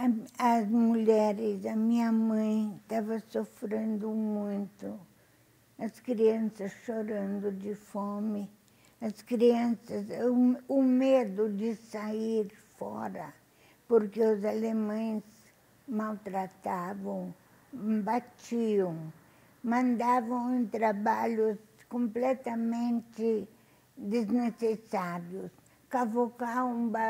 as mulheres, a minha mãe estava sofrendo muito, as crianças chorando de fome, as crianças, o medo de sair fora, porque os alemães maltratavam, batiam, mandavam em trabalhos completamente desnecessários, cavocar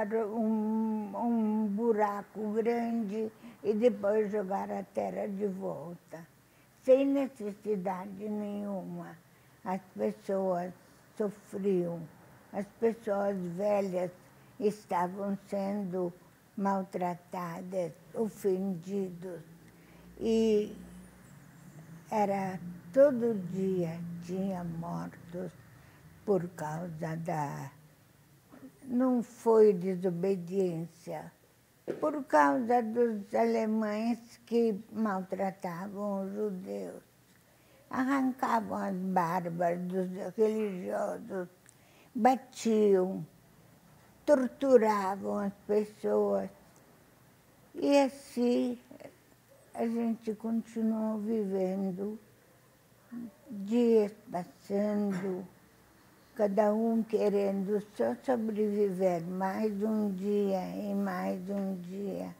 um buraco grande e depois jogar a terra de volta, sem necessidade nenhuma. As pessoas sofriam, as pessoas velhas estavam sendo maltratadas, ofendidos. E era todo dia tinha mortos por causa da... Não foi desobediência, por causa dos alemães que maltratavam os judeus. Arrancavam as barbas dos religiosos, batiam, torturavam as pessoas. E assim a gente continuou vivendo, dias passando, cada um querendo só sobreviver mais um dia e mais um dia.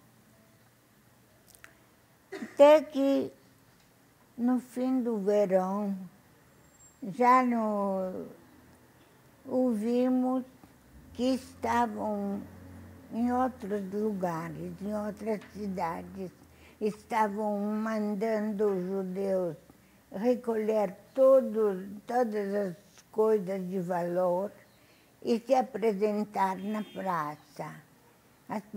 Até que, no fim do verão, já ouvimos que estavam em outros lugares, em outras cidades, estavam mandando os judeus recolher todas as coisas de valor e se apresentar na praça.